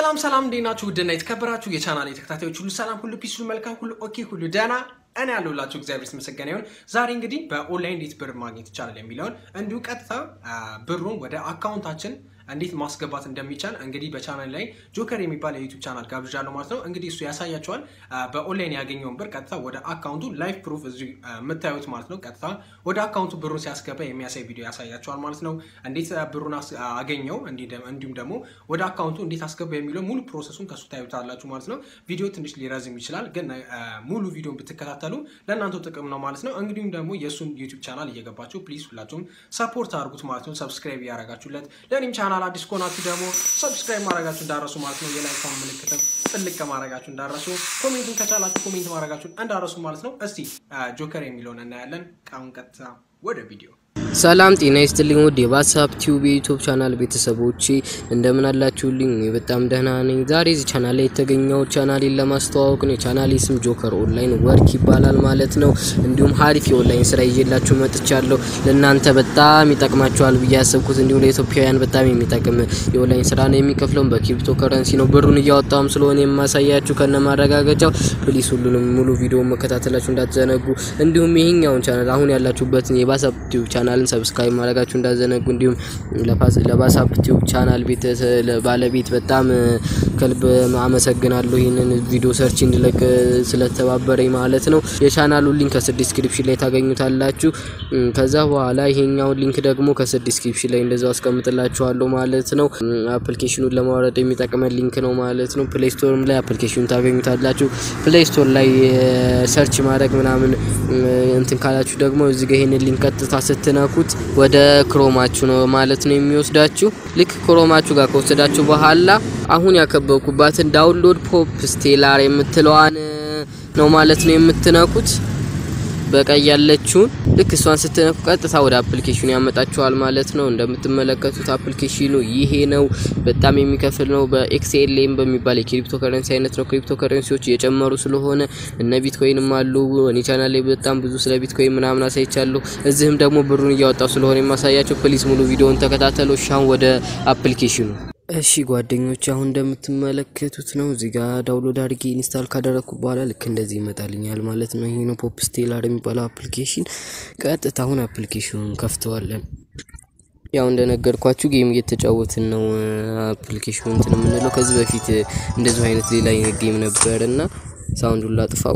ሰላም እንዴናችሁ ውድና የተከበራችሁ የቻናሌ ተከታታዮች ሁሉ ሰላም ሁሉ ፒስ ሁሉ መልካም ሁሉ ኦኬ ሁሉ ደህና እኔ ያለሁላችሁ እግዚአብሔር ይመስገን ይሁን። ዛሬ እንግዲህ በኦንላይን እንዴት ብር ማግኘት ይቻላል የሚለውን እንዲሁ ቀጥታ ብሩን ወደ አካውንታችን እንዴት ማስገባት እንደሚቻል እንግዲህ በቻናል ላይ ጆከር የሚባል የዩቲዩብ ቻናል ጋብዣለሁ ማለት ነው። እንግዲህ እሱ ያሳያችኋል በኦንላይን ያገኘውን ብር ቀጥታ ወደ አካውንቱ ላይቭ ፕሩፍ እዚህ የምታዩት ማለት ነው። ቀጥታ ወደ አካውንቱ ብሩን ሲያስገባ የሚያሳይ ቪዲዮ ያሳያችኋል ማለት ነው። እንዴት ብሩን አገኘው እንዲሁም ደግሞ ወደ አካውንቱ እንዴት አስገባ የሚለው ሙሉ ፕሮሰሱን ከሱ ታዩታላችሁ ማለት ነው። ቪዲዮ ትንሽ ሊረዝም ይችላል ግን ሙሉ ቪዲዮን ብትከታተሉ ለእናንተ ጥቅም ነው ማለት ነው። እንግዲሁም ደግሞ የሱን ዩቲዩብ ቻናል እየገባችሁ ፕሊዝ ሁላችሁም ሰፖርት አድርጉት ማለት ነው። ሰብስክራይብ ያደርጋችሁለት ለኔም ቻናል አዲስ ኮናችሁ ደግሞ ሰብስክራይብ ማድረጋችሁ እንዳረሱ ማለት ነው። የላይክ ምልክቱን ጥልቅ ማድረጋችሁ እንዳረሱ፣ ኮሜንቱን ከቻላችሁ ኮሜንት ማድረጋችሁ እንዳረሱ ማለት ነው። እስቲ ጆከር የሚለውን እናያለን። ቃውን ቀጥታ ወደ ቪዲዮ። ሰላም ጤና ይስጥልኝ ወደ ዋትስአፕ ቲዩብ ዩቲዩብ ቻናል ቤተሰቦቼ እንደምን አላችሁልኝ? በጣም ደህና ነኝ። ዛሬ እዚህ ቻናል ላይ የተገኘው ቻናሌን ለማስተዋወቅ ነው። ቻናሌ ስም ጆከር ኦንላይን ወርክ ይባላል ማለት ነው። እንዲሁም ሀሪፍ የኦንላይን ስራ ይዤላችሁ መጥቻለሁ። ለእናንተ በጣም ይጠቅማችኋል ብዬ ያሰብኩት እንዲሁም ለኢትዮጵያውያን በጣም የሚጠቅም የኦንላይን ስራ ነው። የሚከፍለው በክሪፕቶ ከረንሲ ነው። ብሩን እያወጣሁም ስለሆነ የማሳያችሁ ከነማረጋገጫው ፕሊስ ሁሉንም ሙሉ ቪዲዮ መከታተላችሁ እንዳትዘነጉ። እንዲሁም ይሄኛውን ቻናል አሁን ያላችሁበትን የዋትስአፕ ቲዩብ ቻናልን ሰብስክራይብ ማድረጋችሁ እንዳትዘነጉ። እንዲሁም ለዋትስአፕ ቲዩብ ቻናል ባለቤት በጣም ከልብ አመሰግናለሁ ይሄንን ቪዲዮ ሰርች እንድለቅ ስለተባበረኝ ማለት ነው። የቻናሉን ሊንክ ከዲስክሪፕሽን ላይ ታገኙታላችሁ። ከዛ በኋላ ይሄኛው ሊንክ ደግሞ ከዲስክሪፕሽን ላይ እንደዛው አስቀምጥላችኋለሁ ማለት ነው። አፕሊኬሽኑን ለማውረድ የሚጠቅም ሊንክ ነው ማለት ነው። ፕሌይ ስቶርም ላይ አፕሊኬሽኑን ታገኙታላችሁ። ፕሌይ ስቶር ላይ ሰርች ማድረግ ምናምን እንትን ካላችሁ ደግሞ እዚህ ጋር ይሄንን ሊንክ ቀጥታ ስትነኩት ወደ ክሮማችሁ ነው ማለት ነው የሚወስዳችሁ። ልክ ክሮማችሁ ጋር ከወሰዳችሁ በኋላ አሁን ያከበብኩባትን ዳውንሎድ ፖፕ ስቴላር የምትለዋን ነው ማለት ነው የምትነኩት። በቀይ ያለችው ልክ እሷን ስትነኩ ቀጥታ ወደ አፕሊኬሽኑ ያመጣችኋል ማለት ነው። እንደምትመለከቱት አፕሊኬሽኑ ይሄ ነው። በጣም የሚከፍል ነው። በኤክስኤልኤም በሚባል የክሪፕቶ ከረንሲ አይነት ነው። ክሪፕቶ ከረንሲዎች እየጨመሩ ስለሆነ እነ ቢትኮይንም አሉ። እኔ ቻናል ላይ በጣም ብዙ ስለ ቢትኮይን ምናምን አሳይቻለሁ። እዚህም ደግሞ ብሩን እያወጣው ስለሆነ የማሳያችሁ ፕሊስ ሙሉ ቪዲዮውን ተከታተሉ። ሻን ወደ አፕሊኬሽኑ እሺ ጓደኞች አሁን እንደምትመለከቱት ነው። እዚህ ጋር ዳውንሎድ አድርጌ ኢንስታል ካደረኩ በኋላ ልክ እንደዚህ ይመጣልኛል ማለት ነው። ይሄ ነው ፖፕ ስቴላር የሚባለው አፕሊኬሽን። ቀጥታ አሁን አፕሊኬሽኑን ከፍተዋለን። ያው እንደነገርኳችሁ ጌም እየተጫወትን ነው። አፕሊኬሽኑን እንትን የምንለው ከዚህ በፊት እንደዚህ አይነት ሌላ ጌም ነበርና ሳውንዱን ላጥፋው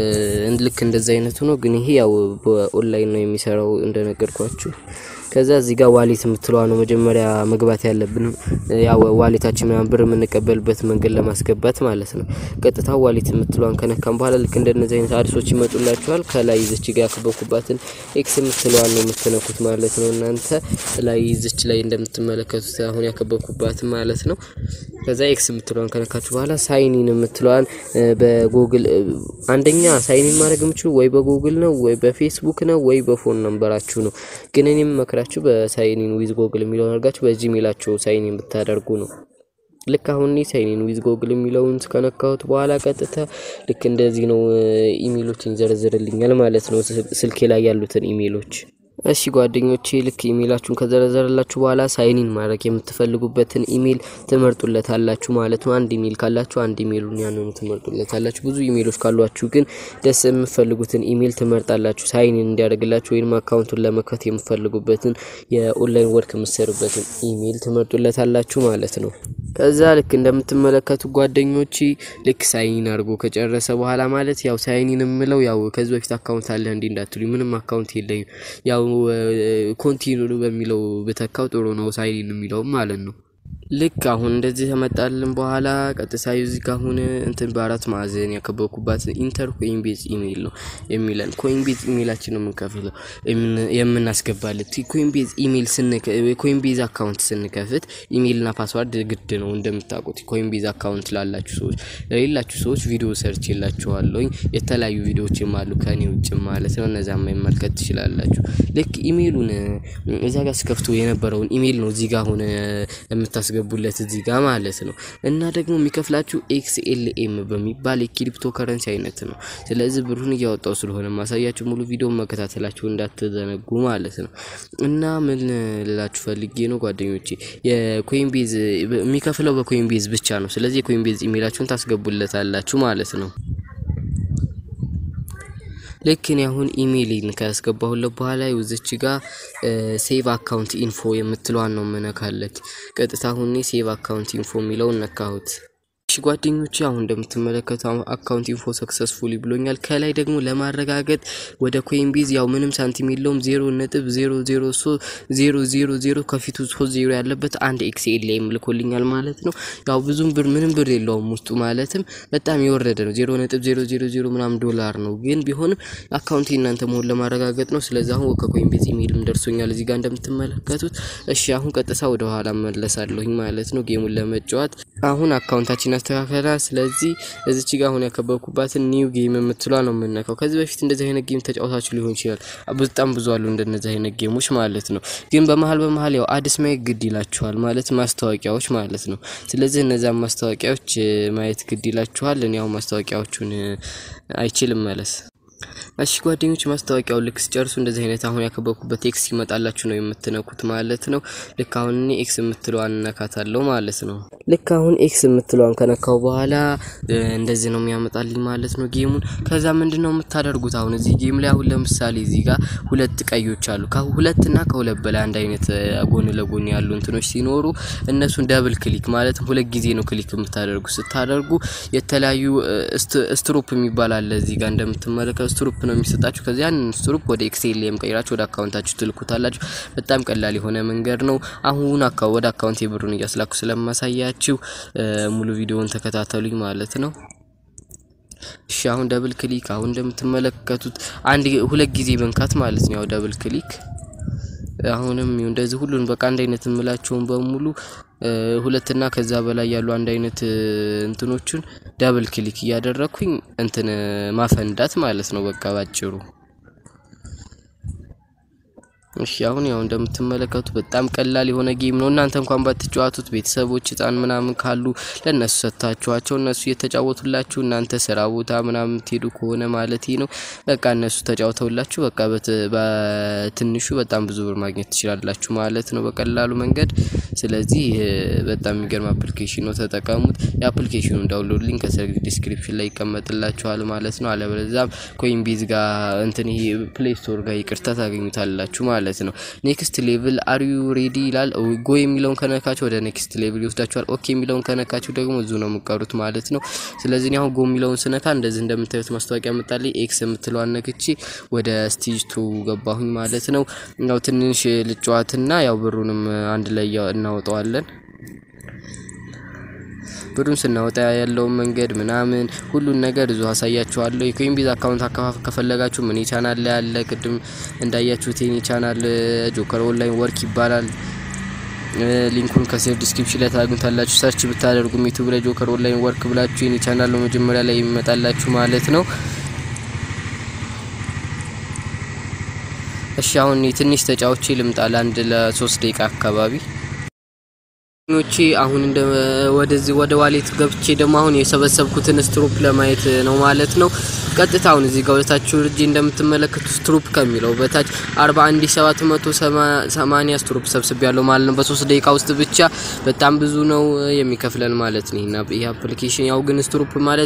ልክ እንደዚህ አይነቱ ነው። ግን ይሄ ያው በኦንላይን ነው የሚሰራው እንደነገርኳችሁ። ከዛ እዚህ ጋር ዋሌት የምትለዋ ነው መጀመሪያ መግባት ያለብን። ያው ዋሌታችን ምናምን ብር የምንቀበልበት መንገድ ለማስገባት ማለት ነው። ቀጥታ ዋሌት የምትለዋን ከነካም በኋላ ልክ እንደነዚህ አይነት አድሶች ይመጡላችኋል። ከላይ እዚች ጋር ያከበብኩባትን ኤክስ የምትለዋን ነው የምትነኩት ማለት ነው። እናንተ ላይ እዚች ላይ እንደምትመለከቱት አሁን ያከበብኩባት ማለት ነው። ከዛ ኤክስ የምትለዋን ከነካችሁ በኋላ ሳይኒን የምትለዋን በጉግል አንደኛ ሳይኒን ማድረግ የምትችሉ ወይ በጉግል ነው ወይ በፌስቡክ ነው ወይ በፎን ነምበራችሁ ነው። ግን እኔም መከራችሁ በሳይኒን ዊዝ ጉግል የሚለውን አድርጋችሁ በዚህ ሚላችሁ ሳይኒን ብታደርጉ ነው። ልክ አሁን ሳይኒን ዊዝ ጉግል የሚለውን ከነካሁት በኋላ ቀጥታ ልክ እንደዚህ ነው ኢሜሎችን ዘርዝርልኛል ማለት ነው። ስልኬ ላይ ያሉትን ኢሜሎች እሺ ጓደኞቼ ልክ ኢሜላችሁን ከዘረዘረላችሁ በኋላ ሳይኒን ማድረግ የምትፈልጉበትን ኢሜል ትመርጡለታላችሁ ማለት ነው። አንድ ኢሜል ካላችሁ አንድ ኢሜሉን ያንኑ ትመርጡለታላችሁ። ብዙ ኢሜሎች ካሏችሁ ግን ደስ የምትፈልጉትን ኢሜል ትመርጣላችሁ ሳይኒን እንዲያደርግላችሁ ወይንም አካውንቱን ለመክፈት የምትፈልጉበትን የኦንላይን ወርክ የምትሰሩበትን ኢሜል ትመርጡለታላችሁ ማለት ነው። ከዛ ልክ እንደምትመለከቱ ጓደኞቼ ልክ ሳይኒን አድርጎ ከጨረሰ በኋላ ማለት ያው ሳይኒን የምለው ያው ከዚህ በፊት አካውንት አለ እንዴ እንዳትሉኝ፣ ምንም አካውንት የለኝም። ያው ኮንቲኒው በሚለው በተካው ጥሩ ነው ሳይኒን የሚለው ማለት ነው። ልክ አሁን እንደዚህ ተመጣልን በኋላ ቀጥታ እዚህ ጋር ሆነ እንትን በአራት ማዕዘን ያከበብኩባት ኢንተር ኮይንቤዝ ኢሜል ነው የሚለን። ኮይንቤዝ ኢሜላችን ነው የምንከፍለው የምናስገባለት ኮይንቤዝ ኢሜል ኮይንቤዝ አካውንት ስንከፍት ኢሜልና ፓስዋርድ ግድ ነው እንደምታውቁት። ኮይንቤዝ አካውንት ላላችሁ ሰዎች ለሌላችሁ ሰዎች ቪዲዮ ሰርች ይላችኋለሁ። የተለያዩ ቪዲዮዎችም አሉ ከኔ ውጭ ማለት ነው። እነዛም መመልከት ትችላላችሁ። ልክ ኢሜሉን እዛ ጋር ስከፍቱ የነበረውን ኢሜል ነው እዚህ ጋር ሆነ የምታስ የምታስገቡለት እዚህ ጋር ማለት ነው እና ደግሞ የሚከፍላችሁ XLM በሚባል የክሪፕቶ ከረንሲ አይነት ነው ስለዚህ ብሩን እያወጣው ስለሆነ ማሳያችሁ ሙሉ ቪዲዮ መከታተላችሁ እንዳትዘነጉ ማለት ነው እና ምን ልላችሁ ፈልጌ ነው ጓደኞቼ የኮይንቤዝ የሚከፍለው በኮይንቤዝ ብቻ ነው ስለዚህ የኮይንቤዝ ኢሜይላችሁን ታስገቡለታላችሁ ማለት ነው ለኪን ያሁን ኢሜይልን ካስገባሁለት በኋላ ይውዝች ጋር ሴቭ አካውንት ኢንፎ የምትለዋን ነው መነካለት ቀጥታ አሁን ሴቭ አካውንት ኢንፎ የሚለውን ነካሁት እሺ ጓደኞቼ አሁን እንደምትመለከቱ አካውንት ኢንፎ ሰክሰስፉሊ ብሎኛል ከላይ ደግሞ ለማረጋገጥ ወደ ኮይንቤዝ ያው ምንም ሳንቲም የለውም 0.00000 ከፊቱ 30 ያለበት አንድ XLM ልኮልኛል ማለት ነው ያው ብዙም ብር ምንም ብር የለውም ውስጡ ማለትም በጣም የወረደ ነው 0.000 ምናምን ዶላር ነው ግን ቢሆንም አካውንት እናንተ ሞል ለማረጋገጥ ነው ስለዚህ አሁን ከኮይንቤዝ ኢሜይልም ደርሶኛል እዚህ ጋር እንደምትመለከቱት እሺ አሁን ቀጥታ ወደ ኋላ መለሳለሁኝ ማለት ነው ጌሙን ለመጫወት አሁን አካውንታችን አስተካከላ ስለዚህ እዚች ጋር አሁን ያከበብኩባት ኒው ጌም የምትሏ ነው የምንነካው ከዚህ በፊት እንደዚህ አይነት ጌም ተጫውታችሁ ሊሆን ይችላል በጣም ብዙ አሉ እንደነዚህ አይነት ጌሞች ማለት ነው ግን በመሃል ያው አዲስ ማየት ግድ ይላችኋል ማለት ማስታወቂያዎች ማለት ነው ስለዚህ እነዛ ማስታወቂያዎች ማየት ግድ ይላችኋል እኔ ያው ማስታወቂያዎቹን አይችልም ማለት እሺ ጓደኞች ማስታወቂያው ልክ ሲጨርሱ እንደዚህ አይነት አሁን ያከበብኩበት ኤክስ ይመጣላችሁ ነው የምትነኩት ማለት ነው ልክ አሁን እኔ ኤክስ የምትለዋን ነካታለሁ ማለት ነው ልክ አሁን ኤክስ የምትለዋን ከነካው በኋላ እንደዚህ ነው የሚያመጣልኝ ማለት ነው ጌሙን ከዛ ምንድነው የምታደርጉት አሁን እዚህ ጌም ላይ አሁን ለምሳሌ እዚህ ጋር ሁለት ቀዮች አሉ ከሁለትና ከሁለት በላይ አንድ አይነት ጎን ለጎን ያሉ እንትኖች ሲኖሩ እነሱን ዳብል ክሊክ ማለት ሁለት ጊዜ ነው ክሊክ የምታደርጉ ስታደርጉ የተለያዩ ስትሮፕ የሚባል አለ እዚህ ጋር እንደምትመለከቱ ስትሮፕ ነው የሚሰጣችሁ ከዚያን ስትሮፕ ወደ XLM ቀይራችሁ ወደ አካውንታችሁ ትልኩታላችሁ በጣም ቀላል የሆነ መንገድ ነው አሁን ወደ አካውንቴ ብሩን እያስላኩ ስለማሳያችሁ ሙሉ ቪዲዮውን ተከታተሉኝ ማለት ነው እሺ አሁን ዳብል ክሊክ አሁን እንደምትመለከቱት አንድ ሁለት ጊዜ መንካት ማለት ነው ያው ዳብል ክሊክ አሁንም እንደዚህ ሁሉን በቃ አንድ አይነት እንምላችሁን በሙሉ ሁለትና ከዛ በላይ ያሉ አንድ አይነት እንትኖችን ዳብል ክሊክ ያደረኩኝ እንትን ማፈንዳት ማለት ነው በቃ ባጭሩ እሺ አሁን ያው እንደምትመለከቱ በጣም ቀላል የሆነ ጌም ነው እናንተ እንኳን ባትጫወቱት ቤተሰቦች ጻን ምናምን ካሉ ለነሱ ሰጣችኋቸው እነሱ እየተጫወቱላችሁ እናንተ ስራ ቦታ ምናምን ትሄዱ ከሆነ ማለት ነው በቃ እነሱ ተጫውተውላችሁ በቃ በትንሹ በጣም ብዙ ብር ማግኘት ትችላላችሁ ማለት ነው በቀላሉ መንገድ ስለዚህ በጣም የሚገርም አፕሊኬሽን ነው ተጠቀሙት የአፕሊኬሽኑን ዳውንሎድ ሊንክ ከስር ዲስክሪፕሽን ላይ ይቀመጥላችኋል ማለት ነው አለበለዚያ ኮይንቤዝ ጋር እንትን ይሄ ፕሌይ ስቶር ጋር ይቅርታ ታገኙታላችሁ ማለት ነው ኔክስት ሌቭል አር ዩ ሬዲ ይላል ጎ የሚለውን ከነካችሁ ወደ ኔክስት ሌቭል ይወስዳችኋል ኦኬ የሚለውን ከነካችሁ ደግሞ እዙ ነው የምትቀሩት ማለት ነው ስለዚህ ያው ጎ የሚለውን ስነካ እንደዚህ እንደምታዩት ማስታወቂያ መጣልኝ ኤክስ የምትለዋን ነክቼ ወደ ስቴጅ 2 ገባሁኝ ማለት ነው ያው ትንሽ ልጫዋትና ያው ብሩንም አንድ ላይ እናወጣዋለን ብሩን ስናወጣ ያለው መንገድ ምናምን ሁሉን ነገር እዙ አሳያችኋለሁ የኮይንቤዝ አካውንት አከፋፈል ከፈለጋችሁ ምን ቻናል ላይ አለ ቅድም እንዳያችሁት የኔ ቻናል ጆከር ኦንላይን ወርክ ይባላል ሊንኩን ከስር ዲስክሪፕሽን ላይ ታገኙታላችሁ ሰርች ብታደርጉ ዩቲዩብ ላይ ጆከር ኦንላይን ወርክ ብላችሁ የኔ ቻናል ነው መጀመሪያ ላይ ይመጣላችሁ ማለት ነው እሺ አሁን ትንሽ ተጫውቼ ልምጣል አንድ ለ3 ደቂቃ አካባቢ ኖቺ አሁን እንደ ወደዚህ ወደ ዋሌት ገብቼ ደግሞ አሁን የሰበሰብኩትን ስትሮፕ ለማየት ነው ማለት ነው ቀጥታ አሁን እዚህ ጋር ወታችሁ እርጂ እንደምትመለከቱ ስትሮፕ ከሚለው በታች 41780 ስትሮፕ ሰብስቤያለሁ ማለት ነው በ3 ደቂቃ ውስጥ ብቻ በጣም ብዙ ነው የሚከፍለን ማለት ነው እና ይሄ አፕሊኬሽን ያው ግን ስትሮፕ ማለት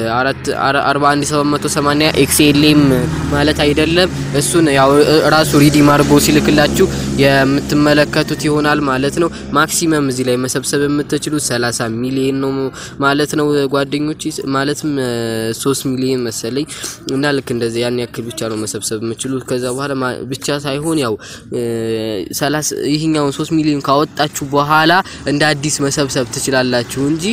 41780 XLM ማለት አይደለም እሱን ያው ራሱ ሪዲም አድርጎ ሲልክላችሁ የምትመለከቱት ይሆናል ማለት ነው ማክሲመም እዚህ ላይ መሰብሰብ የምትችሉት 30 ሚሊዮን ነው ማለት ነው ጓደኞቼ ማለትም 3 ሚሊዮን መሰለኝ እና ልክ እንደዚህ ያን ያክል ብቻ ነው መሰብሰብ የምትችሉት ከዛ በኋላ ብቻ ሳይሆን ያው 30 ይሄኛው 3 ሚሊዮን ካወጣችሁ በኋላ እንደ አዲስ መሰብሰብ ትችላላችሁ እንጂ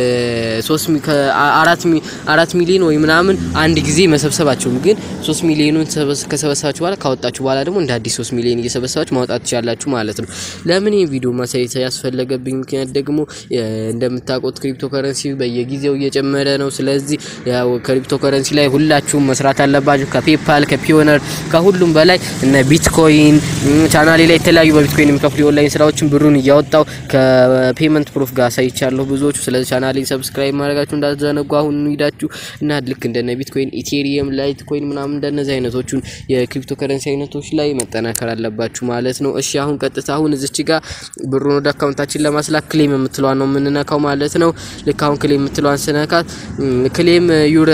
4 ሚሊዮን ወይ ምናምን አንድ ጊዜ መሰብሰባችሁ ግን 3 ሚሊዮኑን ከሰበሰባችሁ በኋላ ካወጣችሁ በኋላ ደግሞ እንደ አዲስ 3 ሚሊዮን እየሰበሰባችሁ ማውጣት ትችላላችሁ ማለት ነው። ለምን ይሄ ቪዲዮ ማሳየት ያስፈልገብኝ ምክንያት ደግሞ እንደምታውቁት ክሪፕቶከረንሲ በየጊዜው እየጨመረ ነው። ስለዚህ ያው ክሪፕቶከረንሲ ላይ ሁላችሁም መስራት አለባችሁ ከፔፓል ከፒዮነር ከሁሉም በላይ እነ ቢትኮይን ቻናሌ ላይ የተለያዩ በቢትኮይን የሚከፍሉ ኦንላይን ስራዎችን ብሩን እያወጣው ከፔመንት ፕሩፍ ጋር ሳይቻለሁ ብዙዎቹ። ስለዚህ ቻናሌ ሰብስክራይብ ማድረጋችሁ እንዳትዘነጉ አሁን ሂዳችሁ እና ልክ እንደነ ቢትኮይን ኢቴሪየም ላይት ኮይን ምናምን እንደነዚህ አይነቶቹን የክሪፕቶከረንሲ አይነቶች ላይ መጠናከር አለባችሁ ማለት ነው። እሺ አሁን ቀጥታ አሁን እዚች ጋር ብሩን ወደ አካውንታችን ለማስላክ ክሌም የምትለዋን ነው የምንነካው ማለት ነው። ልክ አሁን ክሌም የምትለዋን ስነካት ክሌም ዩር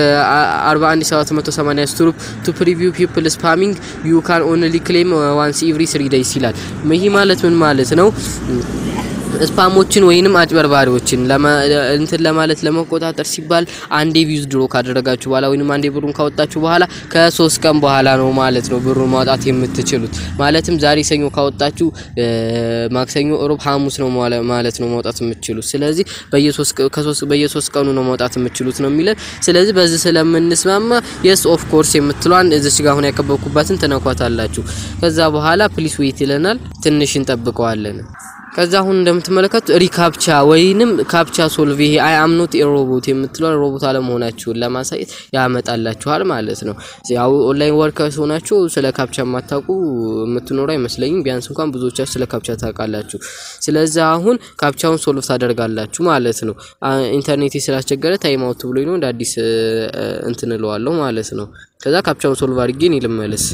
41780 to preview people spamming you can only claim once every 3 days ይላል። ይሄ ማለት ምን ማለት ነው? ስፓሞችን ወይንም አጭበርባሪዎችን ለማለት ለመቆጣጠር ሲባል አንዴ ቪውዝ ድሮ ካደረጋችሁ በኋላ ወይንም አንዴ ብሩን ካወጣችሁ በኋላ ከ3 ቀን በኋላ ነው ማለት ነው ብሩን ማውጣት የምትችሉት። ማለትም ዛሬ ሰኞ ካወጣችሁ ማክሰኞ፣ ሮብ፣ ሐሙስ ነው ማለት ነው ማውጣት የምትችሉት። ስለዚህ በየ3 ቀኑ ነው ማውጣት የምትችሉት ነው የሚለን። ስለዚህ በዚህ ስለምንስማማ yes of course የምትሏን እዚች ጋር አሁን ያከበብኩባትን ተነኳታላችሁ። ከዛ በኋላ ፕሊስ ዌት ይለናል። ትንሽ እንጠብቀዋለን። ከዛ አሁን እንደምትመለከቱት ሪካፕቻ ወይንም ካፕቻ ሶልቭ ይሄ አይ አም ኖት ኤ ሮቦት የምትለው ሮቦት አለመሆናችሁን ለማሳየት ያመጣላችኋል ማለት ነው። ያው ኦንላይን ወርከርስ ሆናችሁ ስለ ካፕቻ ማታውቁ የምትኖሩ አይመስለኝም። ቢያንስ እንኳን ብዙዎቻችሁ ስለ ካፕቻ ታውቃላችሁ። ስለዚህ አሁን ካፕቻውን ሶልቭ ታደርጋላችሁ ማለት ነው። ኢንተርኔት ስላስቸገረ ታይም አውት ብሎኝ ነው እንደ አዲስ እንትንለዋለሁ ማለት ነው። ከዛ ካፕቻውን ሶልቭ አድርጌን ይልመለስ።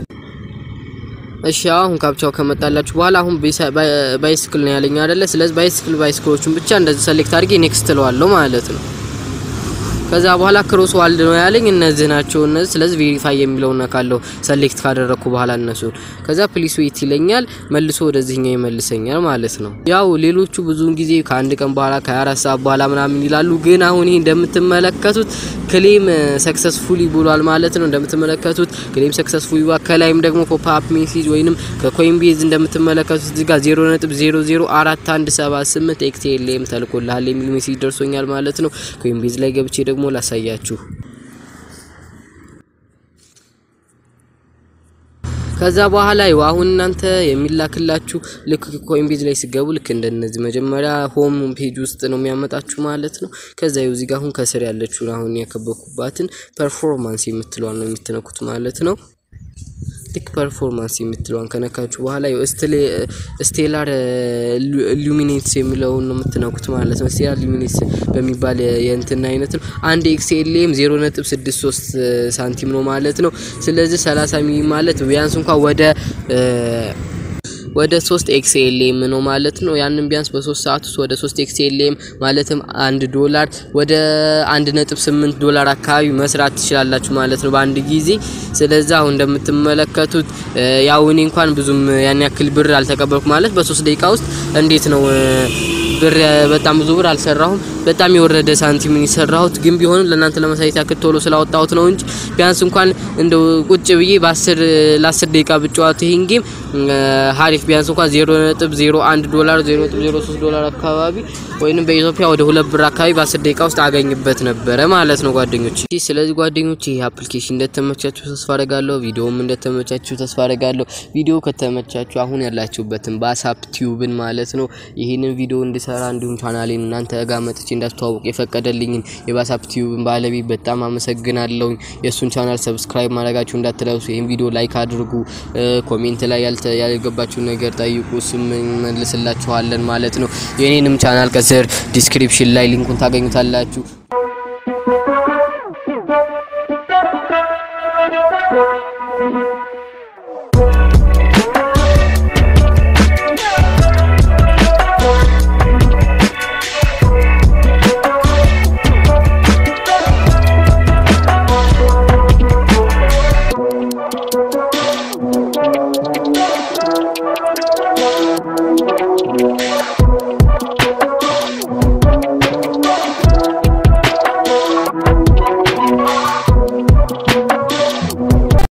እሺ አሁን ካፕቻው ከመጣላችሁ በኋላ አሁን ባይስክል ነው ያለኝ አይደለ? ስለዚህ ባይስክሎቹን ብቻ እንደዚህ ሰሌክት አድርጌ ኔክስት እለዋለሁ ማለት ነው። ከዛ በኋላ ክሮስ ዋልድ ነው ያለኝ እነዚህ ናቸው እነዚህ። ስለዚህ ቬሪፋይ የሚለው ነካለው ሰሌክት ካደረኩ በኋላ እነሱን ከዛ ፕሊስ ዌት ይለኛል መልሶ ወደዚህኛው ይመልሰኛል ማለት ነው። ያው ሌሎቹ ብዙውን ጊዜ ከአንድ ቀን በኋላ ከ24 ሰዓት በኋላ ምናምን ይላሉ። ግን አሁን ይሄ እንደምትመለከቱት ክሌም ሰክሰስፉሊ ብሏል ማለት ነው። እንደምትመለከቱት ክሌም ሰክሰስፉሊ ከላይም ደግሞ ፖፕ አፕ ሜሴጅ ወይንም ከኮይንቤዝ እንደምትመለከቱት እዚህ ጋር 0.00417 XLM ተልኮልሃል የሚል ሜሴጅ ደርሶኛል ማለት ነው። ኮይንቤዝ ላይ ገብቼ ደግሞ ላሳያችሁ። ከዛ በኋላ ይው አሁን እናንተ የሚላክላችሁ ልክ ኮይንቤዝ ላይ ሲገቡ ልክ እንደነዚህ መጀመሪያ ሆም ፔጅ ውስጥ ነው የሚያመጣችሁ ማለት ነው። ከዛ ይው እዚህ ጋር አሁን ከስር ያለችው አሁን ያከበኩባትን ፐርፎርማንስ የምትለዋን ነው የምትነኩት ማለት ነው። ቲክ ፐርፎርማንስ የምትለዋን ከነካችሁ በኋላ ይው ስቴላር ሉሚኔትስ የሚለውን ነው የምትነኩት ማለት ነው። ስቴላር ሉሚኔትስ በሚባል የእንትና አይነት ነው። አንድ XLM 0.63 ሳንቲም ነው ማለት ነው። ስለዚህ 30 ሚሊ ማለት ቢያንስ እንኳን ወደ 3 XLM ነው ማለት ነው። ያንን ቢያንስ በ3 ሰዓት ውስጥ ወደ 3 XLM ማለትም $1 ወደ 1.8 ዶላር አካባቢ መስራት ትችላላችሁ ማለት ነው በአንድ ጊዜ። ስለዚህ አሁን እንደምትመለከቱት ያው እኔ እንኳን ብዙም ያን ያክል ብር አልተቀበልኩ ማለት በ3 ደቂቃ ውስጥ እንዴት ነው ብር በጣም ብዙ ብር አልሰራሁም። በጣም የወረደ ሳንቲም ነው የሰራሁት። ግን ቢሆንም ለእናንተ ለማሳየት ያክል ቶሎ ስላወጣሁት ነው እንጂ ቢያንስ እንኳን እንደው ቁጭ ብዬ ለ10 ደቂቃ ብጫወት ይሄን ጌም ሀሪፍ ቢያንስ እንኳን $0.01 $0.03 አካባቢ ወይንም በኢትዮጵያ ወደ 2 ብር አካባቢ በ10 ደቂቃ ውስጥ አገኝበት ነበር ማለት ነው ጓደኞቼ። ስለዚህ ጓደኞቼ ይሄ አፕሊኬሽን እንደተመቻችሁ ተስፋ አደርጋለሁ። ቪዲዮም እንደተመቻችሁ ተስፋ አደርጋለሁ። ቪዲዮ ከተመቻችሁ አሁን ያላችሁበትን ባሳፕ ቲዩብን ማለት ነው ይሄንን ቪዲዮ እንድሰራ እንዲሁም ቻናሌን እናንተ ጋር መጥቼ እንዳስተዋውቅ የፈቀደልኝን የባሳፕ ቲዩብን ባለቤት በጣም አመሰግናለሁ። የሱን ቻናል ሰብስክራይብ ማድረጋችሁ እንዳትረሱ። ይሄን ቪዲዮ ላይክ አድርጉ። ኮሜንት ላይ ያልገባችሁ ነገር ጠይቁ፣ ስም መልስላችኋለን ማለት ነው። የኔንም ቻናል ከስር ዲስክሪፕሽን ላይ ሊንኩን ታገኙታላችሁ።